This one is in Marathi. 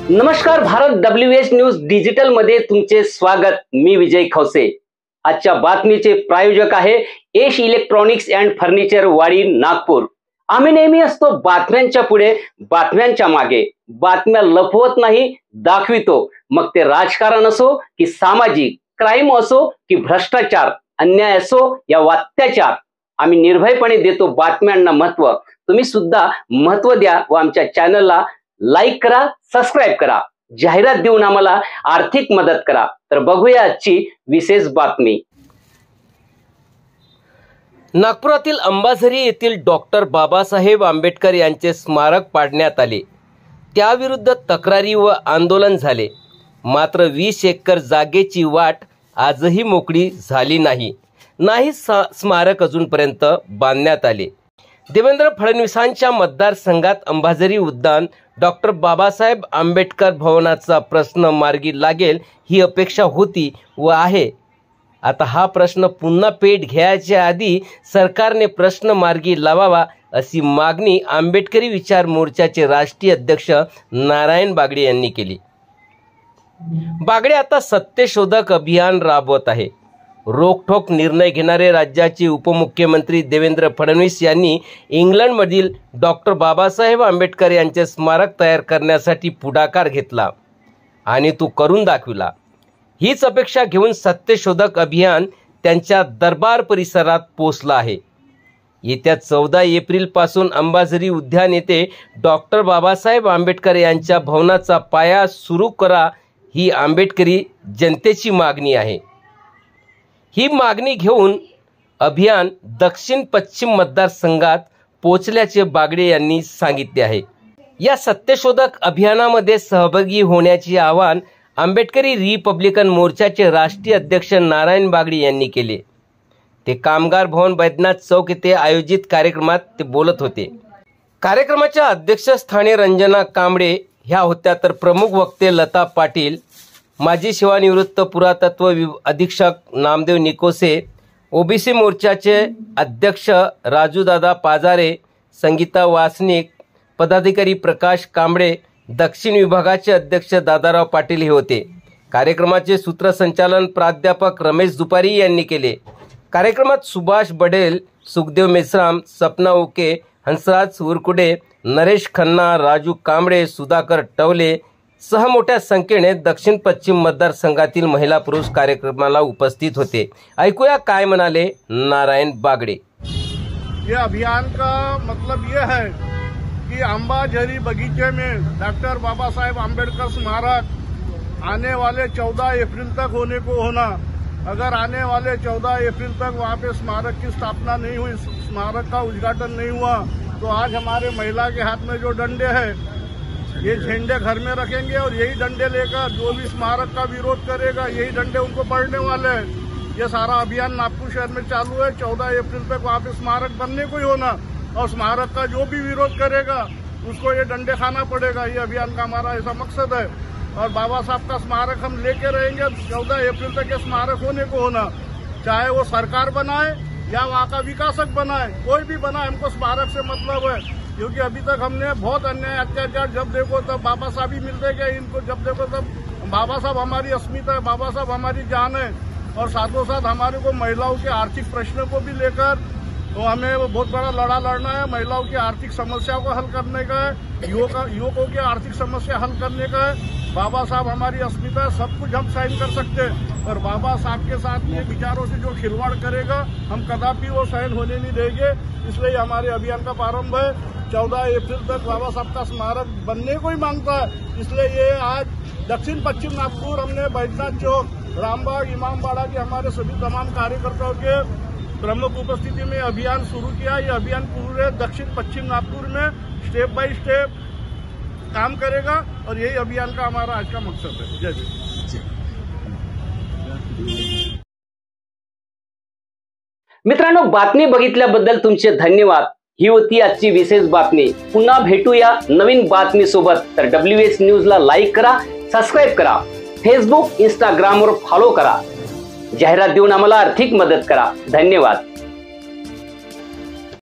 नमस्कार, भारत WH न्यूज डिजिटल मध्ये तुमचे स्वागत। मी विजय खवसे। आजच्या बातमीचे प्रायोजक आहे एश इलेक्ट्रॉनिक्स अँड फर्निचर, वाडी, नागपूर। आम्ही नेहमी असतो बातम्यांच्या पुढे, बातम्यांच्या मागे। बातम्या लपवत नाही, दाखवितो। मग ते राजकारण असो की सामाजिक, क्राइम असो की भ्रष्टाचार, अन्याय असो या अत्याचार, आम्ही निर्भयपणे देतो बातम्यांना महत्त्व। तुम्ही सुद्धा महत्त्व द्या व आमच्या चॅनलला लाईक करा, सबस्क्राइब करा, जाहिरात देऊन आम्हाला आर्थिक मदत करा। तर बघूया आजची विशेष बातमी। नागपुरातील अंबाझरी येथील डॉक्टर बाबासाहेब आंबेडकर यांचे स्मारक पाडण्यात आले। त्याविरुद्ध तक्रारी व आंदोलन झाले। मात्र 20 एकर जागेची वाट आजही मोकळी झाली नाही। स्मारक अजूनपर्यंत बांधण्यात आले। देवेंद्र फडणवीसांच्या मतदारसंघात अंबाझरी उद्यान डॉक्टर बाबासाहेब आंबेडकर भवनाचा प्रश्न मार्गी लागेल ही अपेक्षा होती व आहे। आता हा प्रश्न पुन्हा पेट घ्यायच्या आधी सरकारने प्रश्न मार्गी लावावा अशी मागणी आंबेडकरी विचार मोर्चाचे राष्ट्रीय अध्यक्ष नारायण बागडे यांनी केली। बागडे आता सत्यशोधक अभियान राबवत आहे। रोखठोक निर्णय घेणारे राज्याचे उपमुख्यमंत्री देवेंद्र फडणवीस यांनी इंग्लंडमधील डॉक्टर बाबासाहेब आंबेडकर यांचे स्मारक तयार करण्यासाठी पुढाकार घेतला आणि तो करून दाखविला। हीच अपेक्षा घेऊन सत्यशोधक अभियान त्यांच्या दरबार परिसरात पोहोचला आहे। येत्या 14 एप्रिलपासून अंबाझरी उद्यान येथे डॉक्टर बाबासाहेब आंबेडकर यांच्या भवनाचा पाया सुरू करा ही आंबेडकरी जनतेची मागणी आहे। ही मागणी घेऊन अभियान दक्षिण पश्चिम मतदारसंघात पोहोचल्याचे बागडे यांनी सांगितले आहे। या सत्यशोधक अभियानामध्ये सहभागी होण्याचे आवाहन आंबेडकरी रिपब्लिकन मोर्चाचे राष्ट्रीय अध्यक्ष नारायण बागडे यांनी केले। ते कामगार भवन बैद्यनाथ चौक येथे आयोजित कार्यक्रमात ते बोलत होते। कार्यक्रमाच्या अध्यक्षस्थानी रंजना कांबळे ह्या होत्या, तर प्रमुख वक्ते लता पाटील, माजी सेवानिवृत्त पुरातत्व अधीक्षक नामदेव निकोसे, ओबीसी मोर्चाचे अध्यक्ष राजूदादा पाजारे, संगीता वासनिक, पदाधिकारी प्रकाश कांबळे, दक्षिण विभागाचे अध्यक्ष दादाराव पाटील हे होते। कार्यक्रमाचे सूत्रसंचालन प्राध्यापक रमेश दुपारी यांनी केले। कार्यक्रमात सुभाष बडेल, सुखदेव मेश्राम, सपना उके, हंसराज उरकुडे, नरेश खन्ना, राजू कांबळे, सुधाकर टवले सह मोठ्या संख्येने दक्षिण पश्चिम मतदारसंघातील महिला पुरुष कार्यक्रमाला उपस्थित होते। ऐकूया काय म्हणाले नारायण बागडे। ये अभियान का मतलब ये है कि अंबाझरी बगीचे में डॉक्टर बाबा साहेब आंबेडकर स्मारक आने वाले 14 अप्रैल तक होने को होना। अगर आने वाले 14 अप्रैल तक वहाँ पे स्मारक की स्थापना नहीं हुई, स्मारक का उद्घाटन नहीं हुआ, तो आज हमारे महिला के हाथ में जो डंडे हैं ये झंडे घर में रखेंगे और यही डंडे लेकर जो भी स्मारक का विरोध करेगा यही डंडे उनको पड़ने वाले हैं। ये सारा अभियान नागपुर शहर में चालू है। 14 अप्रैल तक वहाँ पे स्मारक बनने को ही होना और स्मारक का जो भी विरोध करेगा उसको ये डंडे खाना पड़ेगा। ये अभियान का हमारा ऐसा मकसद है और बाबा साहब का स्मारक हम लेके रहेंगे। 14 अप्रैल तक ये स्मारक होने को होना, चाहे वो सरकार बनाए या वहाँ का विकासक बनाए, कोई भी बनाए, हमको स्मारक से मतलब है। क्योंकि अभी तक हमने बहुत अन्याय अत्याचार, जब देखो तब बाबा साहब ही मिलते गए इनको, जब देखो तब बाबा साहब हमारी अस्मिता है, बाबा साहब हमारी जान है। और साथों साथ हमारे को महिलाओं के आर्थिक प्रश्नों को भी लेकर तो हमें बहुत बड़ा लड़ा लड़ना है। महिलाओं की आर्थिक समस्या को हल करने का है, युवकों की आर्थिक समस्या हल करने का है। बाबा साहब हमारी अस्मिता है, सब कुछ हम साइन कर सकते हैं और बाबा साहब के साथ ये विचारों से जो खिलवाड़ करेगा हम कदापि वो साइन होने नहीं देंगे। इसलिए हमारे अभियान का प्रारंभ है। 14 अप्रैल तक बाबा साहब का स्मारक बनने को ही मांगता है। इसलिए ये आज दक्षिण पश्चिम नागपुर हमने बैद्यनाथ चौक, रामबाग, इमामबाड़ा के हमारे सभी तमाम कार्यकर्ताओं के प्रमुख उपस्थिति में अभियान शुरू किया। ये अभियान पूरे दक्षिण पश्चिम नागपुर में स्टेप बाय स्टेप काम करेगा और यही अभियान का हमारा आज का मकसद है। जय श्री। मित्रांनो, बातमी बघितल्याबद्दल तुमचे धन्यवाद। ही होती आजची विशेष बातमी। पुन्हा भेटूया नवीन बातमी सोबत। तर WH न्यूजला लाईक करा, सबस्क्राइब करा, फेसबुक, इंस्टाग्रामवर फॉलो करा, जाहिरात देऊन आम्हाला आर्थिक मदत करा। धन्यवाद।